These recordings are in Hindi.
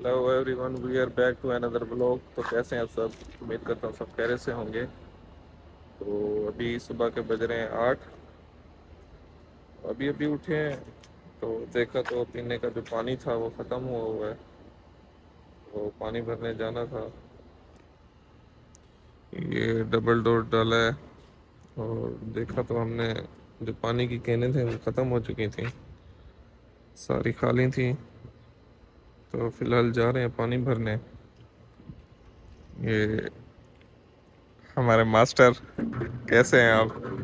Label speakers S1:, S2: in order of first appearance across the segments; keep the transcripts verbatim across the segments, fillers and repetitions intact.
S1: Hello everyone, we are back to another blog. तो कैसे हैं आप सब? उम्मीद करता हूँ सब खैरियत से होंगे। तो अभी सुबह के बज रहे हैं आठ। अभी अभी उठे हैं तो देखा तो पीने का जो पानी था वो ख़त्म हुआ हुआ है। तो पानी भरने जाना था। ये डबल डोर डाला है और देखा तो हमने जो पानी की कैनें थे वो ख़त्म हो चुकी थी, सारी खाली थी। तो फिलहाल जा रहे हैं पानी भरने। ये हमारे मास्टर, कैसे हैं आप?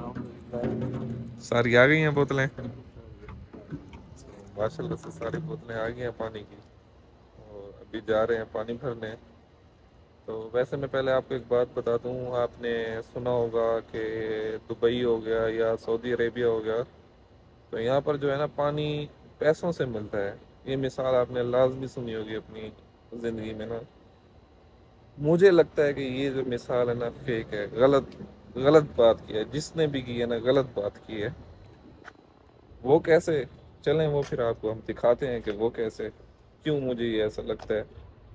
S1: सारी आ गई हैं बोतलें? माशाल्लाह से सारी बोतलें आ गई हैं पानी की और अभी जा रहे हैं पानी भरने। तो वैसे मैं पहले आपको एक बात बता दूं, आपने सुना होगा कि दुबई हो गया या सऊदी अरेबिया हो गया, तो यहाँ पर जो है ना पानी पैसों से मिलता है। ये मिसाल आपने लाजमी सुनी होगी अपनी ज़िंदगी में ना। मुझे लगता है कि ये जो मिसाल है ना फेक है, गलत गलत बात की है। जिसने भी की है ना गलत बात की है। वो कैसे? चलें वो फिर आपको हम दिखाते हैं कि वो कैसे, क्यों मुझे ये ऐसा लगता है।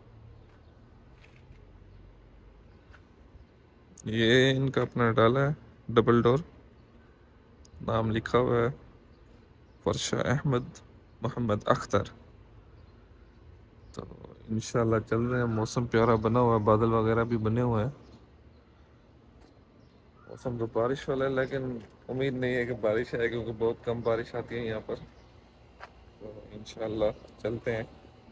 S1: ये इनका अपना डाला है, डबल डोर, नाम लिखा हुआ है फरशा अहमद मोहम्मद अख्तर। तो इंशाल्लाह चल रहे हैं। मौसम प्यारा बना हुआ है, बादल वगैरह भी बने हुए हैं। मौसम तो बारिश वाला है लेकिन उम्मीद नहीं है कि बारिश आए, क्योंकि बहुत कम बारिश आती है यहाँ पर। तो इंशाल्लाह चलते हैं।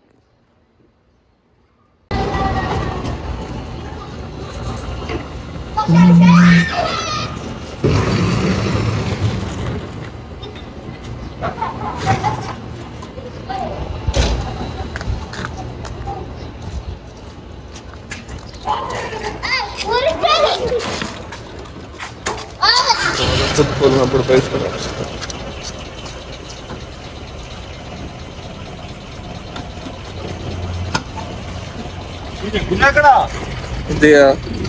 S1: खुद खोलना पड़ता है इसका। दिया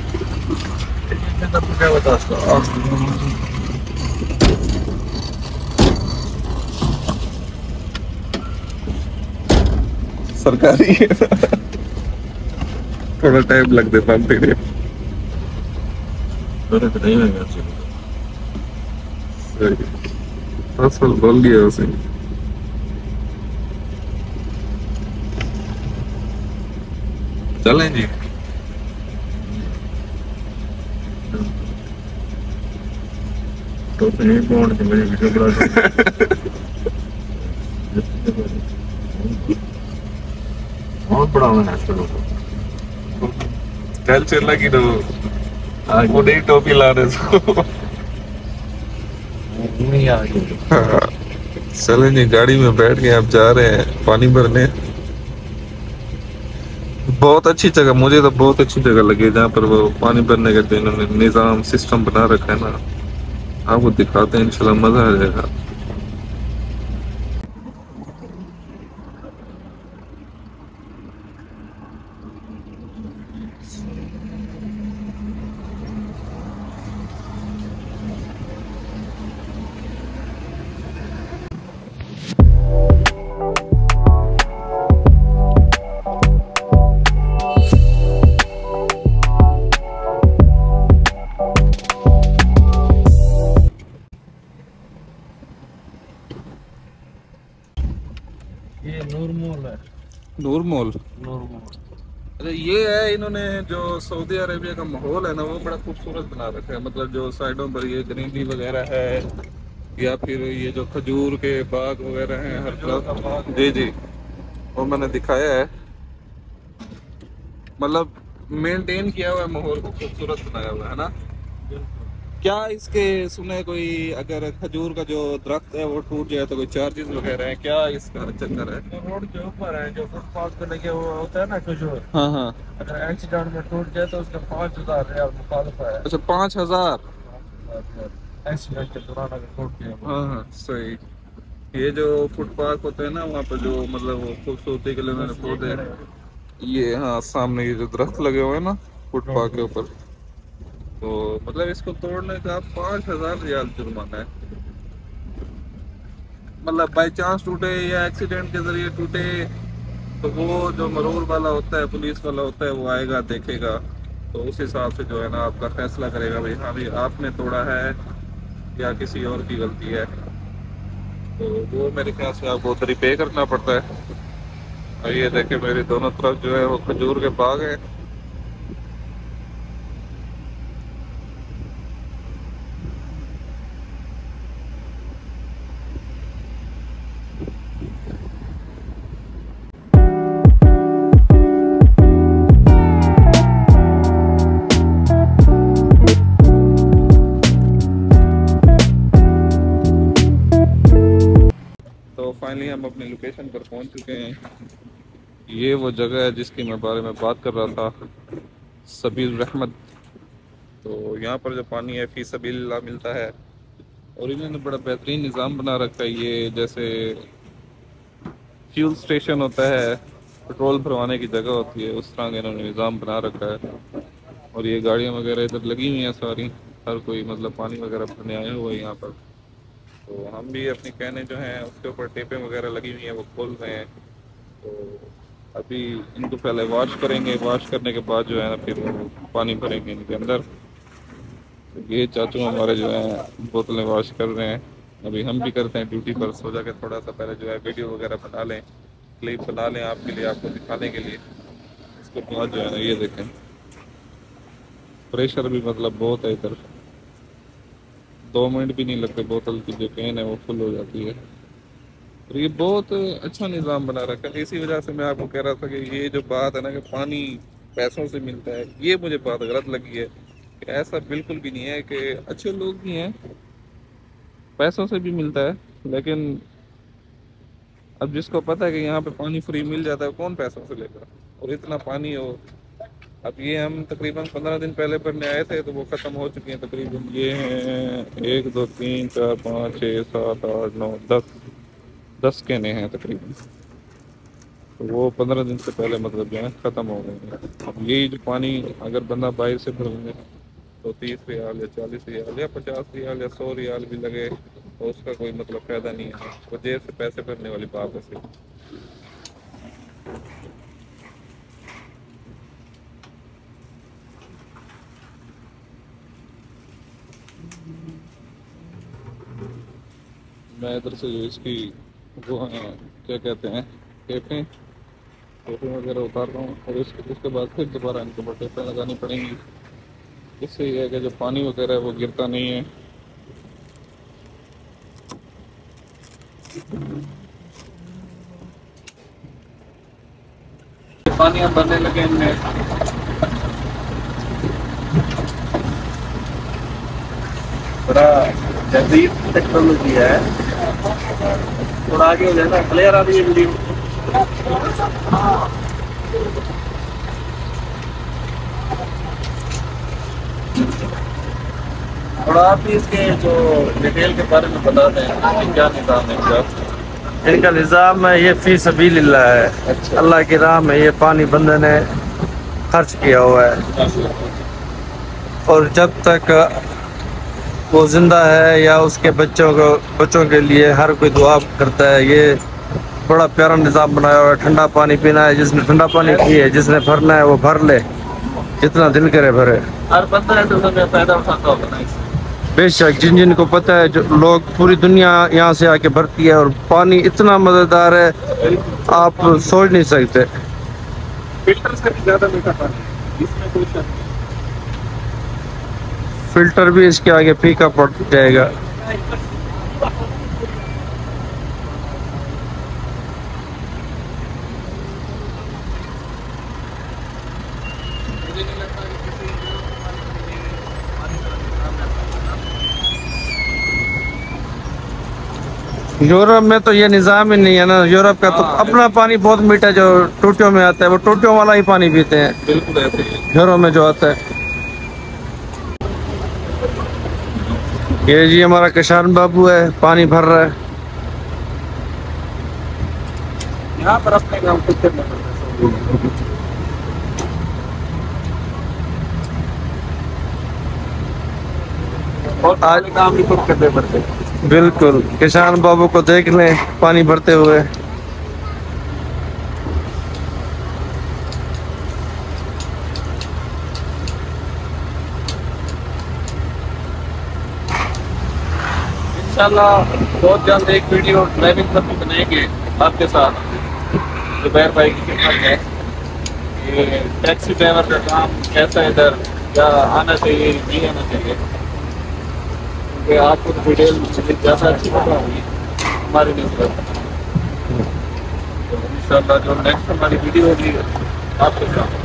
S1: सरकारी है। थोड़ा टाइम लग देता है तेरे। असल बोल दिया उसे। चलें जी। तो नहीं पहुंच मेरी वीडियो बना बहुत बड़ा होना है। कल चल लगी तो वो नहीं टोपी ला रहे तो नहीं आ गई। हाँ, चलें जी, गाड़ी में बैठ के आप जा रहे हैं पानी भरने। बहुत अच्छी जगह, मुझे तो बहुत अच्छी जगह लगी जहाँ पर वो पानी भरने का जो इन्होंने निज़ाम सिस्टम बना रखा है ना। आपको दिखाते हैं, इंशाल्लाह मजा आ जाएगा।
S2: ये नूर मॉल है।
S1: नूर मॉल।
S2: नूर मॉल
S1: अरे ये है, इन्होंने जो सऊदी अरेबिया का माहौल है ना वो बड़ा खूबसूरत बना रखा है। मतलब जो साइडों पर ये ग्रीनरी वगैरह है, या फिर ये जो खजूर के बाग वगैरह हैं हर तरफ। जी जी, वो मैंने दिखाया है। मतलब मेंटेन किया हुआ है, माहौल को खूबसूरत बनाया हुआ है ना। क्या इसके सुने कोई, अगर खजूर का जो दरख्त है वो टूट जाए तो कोई चार्जेस वगैरह है क्या? इसका चक्कर है?
S2: तो रोड के ऊपर है, जो फुटपाथ पे लगे हुआ होता है ना खजूर,
S1: हाँ हाँ।
S2: अगर एक्सीडेंट में टूट जाए तो उसका पाँच हजार रियाल मुखालफा है।
S1: अच्छा, पाँच हजार?
S2: एक्सीडेंट के दौरान अगर टूट गया।
S1: हाँ हाँ सही। ये जो फुटपाथ होते हैं ना वहाँ पे, जो मतलब वो खूबसूरती के लिए मैंने पौधे, ये हाँ सामने ये जो दरख्त लगे हुए हैं ना फुटपाथ के ऊपर, तो मतलब इसको तोड़ने का पाँच हजार रियाल जुर्माना है। मतलब बाई चांस टूटे या एक्सीडेंट के जरिए टूटे तो वो जो मरूल वाला होता है, पुलिस वाला होता है, वो आएगा देखेगा, तो उस हिसाब से जो है ना आपका फैसला करेगा भाई हाँ भाई आपने तोड़ा है या किसी और की गलती है। तो वो मेरे ख्याल से आपको उधर ही पे करना पड़ता है। और ये देखे मेरे दोनों तरफ जो है वो खजूर के बाग है। तो फाइनली हम अपनी लोकेशन पर पहुंच चुके हैं। ये वो जगह है जिसकी मैं बारे में बात कर रहा था, सबील रहमत। तो यहाँ पर जो पानी है फी सबीलिल्लाह मिलता है। और इन्होंने बड़ा बेहतरीन निज़ाम बना रखा है। ये जैसे फ्यूल स्टेशन होता है, पेट्रोल भरवाने की जगह होती है, उस तरह का इन्होंने निज़ाम बना रखा है। और ये गाड़ियाँ वगैरह इधर लगी हुई हैं सारी, हर कोई मतलब पानी वगैरह भरने आए हुए हैं यहाँ पर। तो हम भी अपनी कैने जो हैं उसके ऊपर टेपें वगैरह लगी हुई हैं वो खोल रहे हैं। तो अभी इनको पहले वॉश करेंगे, वॉश करने के बाद जो है ना फिर वो पानी भरेंगे इनके अंदर। तो ये चाचू हमारे जो है बोतलें वॉश कर रहे हैं। अभी हम भी करते हैं ड्यूटी पर, सो जाके थोड़ा सा पहले जो है वीडियो वगैरह बना लें, क्लिप बना लें आपके लिए, आपको दिखाने के लिए। उसके बाद जो है ना ये देखें प्रेशर भी मतलब बहुत है इधर, दो मिनट भी नहीं लगते बोतल की जो कैन है वो फुल हो जाती है। और ये बहुत अच्छा निज़ाम बना रखा है। इसी वजह से मैं आपको कह रहा था कि ये जो बात है ना कि पानी पैसों से मिलता है, ये मुझे बात गलत लगी है। कि ऐसा बिल्कुल भी नहीं है। कि अच्छे लोग भी हैं, पैसों से भी मिलता है, लेकिन अब जिसको पता है कि यहाँ पे पानी फ्री मिल जाता है कौन पैसों से लेगा। और इतना पानी हो, अब ये हम तकरीबन पंद्रह दिन पहले भरने आए थे तो वो ख़त्म हो चुकी हैं तकरीबन। ये हैं एक दो तीन चार पाँच छः सात आठ नौ दस दस कहने हैं तकरीबन। तो वो पंद्रह दिन से पहले मतलब जो है ख़त्म हो गए हैं। अब यही जो पानी अगर बंदा बाहर से भरेंगे तो तीस रियाल या चालीस रियाल या पचास रियाल या सौ रियाल भी लगे तो उसका कोई मतलब फ़ायदा नहीं है। वो जेब से पैसे भरने वाली बात है सिर्फ। मैं इधर से जो इसकी वो हैं क्या कहते हैं टेपें टेपें वगैरह उतार रहा हूँ। और उसके उसके बाद फिर दोबारा इनको ऊपर टेपें लगानी पड़ेंगी। इससे ये है कि जो पानी वगैरह है वो गिरता नहीं है। पानी अब भरने लगे इनमें। बड़ा जदीद टेक्नोलॉजी है। थोड़ा आगे हो जाए ना, क्लियर आ रही है वीडियो। थोड़ा आप भी इसके जो डिटेल के बारे में बता दें कि क्या निज़ाम है इनका।
S2: इनका निज़ाम है ये फी सबीलिल्लाह है।
S1: अच्छा।
S2: अल्लाह की राह में ये पानी बंदे ने खर्च किया हुआ है। और जब तक वो जिंदा है या उसके बच्चों को बच्चों के लिए हर कोई दुआ करता है। ये बड़ा प्यारा निज़ाम बनाया हुआ है। ठंडा पानी पीना है, जिसने ठंडा पानी पिए, जिसने भरना है वो भर ले, जितना दिल करे भरे।
S1: हर बंदा है तो उसमें फायदा उठाता होगा ना इससे।
S2: बेशक जिन जिन को पता है, जो लोग पूरी दुनिया यहाँ से आके भरती है। और पानी इतना मज़ेदार है आप सोच नहीं सकते।
S1: फिल्टर से भी ज़्यादा मीठा पानी, इसमें कोई शक नहीं।
S2: फिल्टर भी इसके आगे फीका पड़ जाएगा। यूरोप में तो ये निज़ाम ही नहीं है ना। यूरोप का तो अपना पानी बहुत मीठा जो टूटियों में आता है, वो टूटियों वाला ही पानी पीते हैं।
S1: बिल्कुल ऐसे ही।
S2: घरों में जो आता है। ये जी हमारा किसान बाबू है, पानी भर रहा है।
S1: यहाँ पर अपने गाँव खुद करना पड़ता है। और आज काम भी खुद करने पड़ते हैं।
S2: बिल्कुल, किसान बाबू को देख लें पानी भरते हुए।
S1: इंशाल्लाह बहुत जल्द एक वीडियो ड्राइविंग पर भी बनाएंगे आपके साथ। जुबैर भाई की खिदमत है, ये टैक्सी ड्राइवर का काम कैसा है इधर, क्या आना चाहिए नहीं आना चाहिए, क्योंकि आपको तो डिटेल ज़्यादा अच्छी पता होगी हमारी नस्बत। तो इंशाल्लाह जो नेक्स्ट हमारी वीडियो होगी आपके साथ।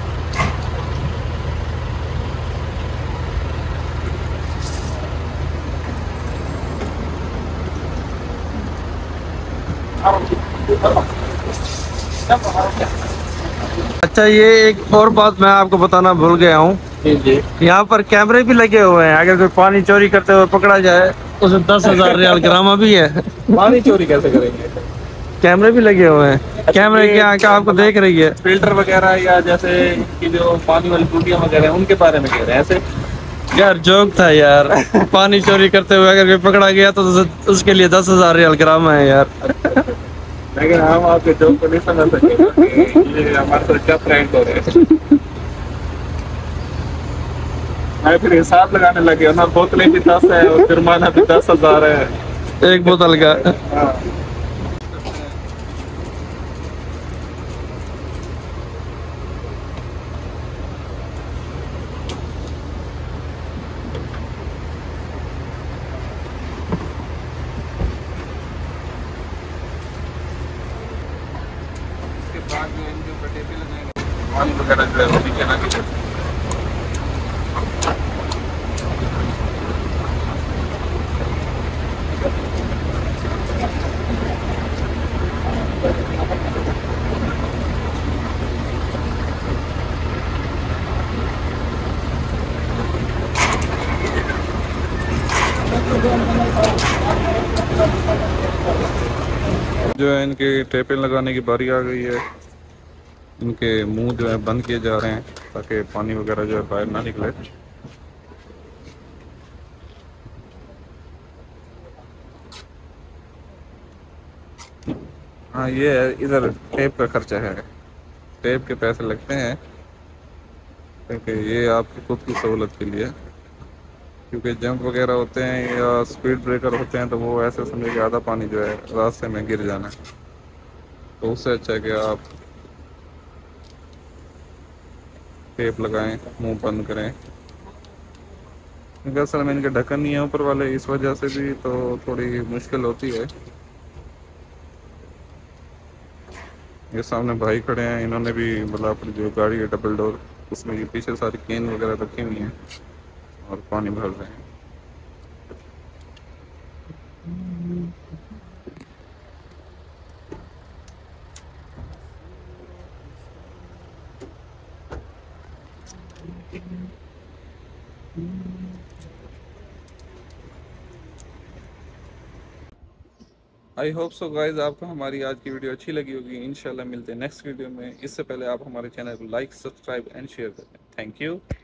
S2: अच्छा, ये एक और बात मैं आपको बताना भूल गया हूँ।
S1: जी जी,
S2: यहाँ पर कैमरे भी लगे हुए हैं, अगर कोई पानी चोरी करते हुए पकड़ा जाए उसे दस हजार रियाल ग्रामा भी है।
S1: पानी चोरी कैसे करेंगे?
S2: कैमरे भी लगे हुए हैं। कैमरे क्या क्या आपको देख रही है?
S1: फिल्टर वगैरह या जैसे कि जो पानी वाली टूटियां वगैरह हैं उनके बारे में कह रहे हैं ऐसे?
S2: यार जोक था यार। पानी चोरी करते हुए अगर कोई पकड़ा गया तो उसके लिए दस हजार रियाल ग्रामा है यार।
S1: लेकिन हम आपके जोक को नहीं समझ सके, ये हमारे साथ क्या प्रैंक हो रहे हैं। मैं फिर हिसाब लगाने लगे ना, बोतलें भी दस है और जुर्माना भी दस हजार है
S2: एक बोतल का।
S1: हाँ। बाद में इनके ऊपर टेपे लगाएंगे, पानी वगैरह जो है वो नीचे ना गिरे। जो है इनके टेपे लगाने की बारी आ गई है। इनके मुंह जो है बंद किए जा रहे हैं ताकि पानी वगैरह जो है बाहर ना निकले। हाँ, ये है, इधर टेप का खर्चा है, टेप के पैसे लगते हैं, क्योंकि ये आपकी खुद की सहूलत के लिए, क्योंकि जंप वगैरह होते हैं या स्पीड ब्रेकर होते हैं तो वो ऐसे समझे कि आधा पानी जो है रास्ते में गिर जाना है, तो उससे अच्छा है कि आप टेप लगाएं, मुंह बंद करें। क्योंकि असल में इनके ढक्कन नहीं है ऊपर वाले, इस वजह से भी तो थोड़ी मुश्किल होती है। ये सामने भाई खड़े हैं, इन्होंने भी मतलब अपनी जो गाड़ी है डबल डोर, उसमें ये पीछे सारी कैन वगैरह रखी हुई हैं और पानी भर रहे हैं। आई होप सो गाइज आपको हमारी आज की वीडियो अच्छी लगी होगी। इंशाल्लाह मिलते हैं नेक्स्ट वीडियो में। इससे पहले आप हमारे चैनल को लाइक, सब्सक्राइब एंड शेयर करें। Thank you.